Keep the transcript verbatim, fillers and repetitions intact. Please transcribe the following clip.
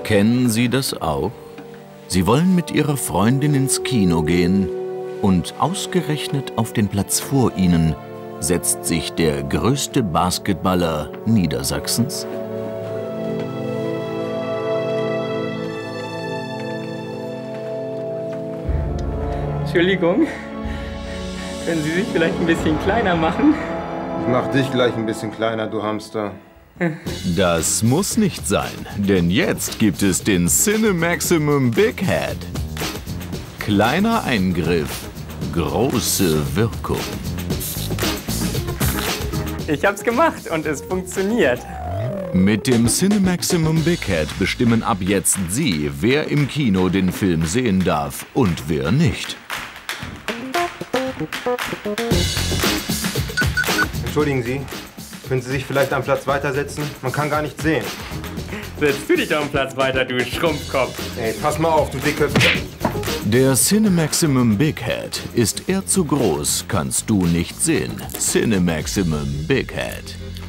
Kennen Sie das auch? Sie wollen mit Ihrer Freundin ins Kino gehen und ausgerechnet auf den Platz vor Ihnen setzt sich der größte Basketballer Niedersachsens? Entschuldigung, können Sie sich vielleicht ein bisschen kleiner machen? Ich mach dich gleich ein bisschen kleiner, du Hamster. Das muss nicht sein, denn jetzt gibt es den Cinemaximum Big Head. Kleiner Eingriff, große Wirkung. Ich hab's gemacht und es funktioniert. Mit dem Cinemaximum Big Head bestimmen ab jetzt Sie, wer im Kino den Film sehen darf und wer nicht. Entschuldigen Sie, können Sie sich vielleicht am Platz weitersetzen? Man kann gar nichts sehen. Setz du dich doch am Platz weiter, du Schrumpfkopf. Ey, pass mal auf, du dicke... Der Cinemaximum Big Head. Ist er zu groß, kannst du nicht sehen. Cinemaximum Big Head.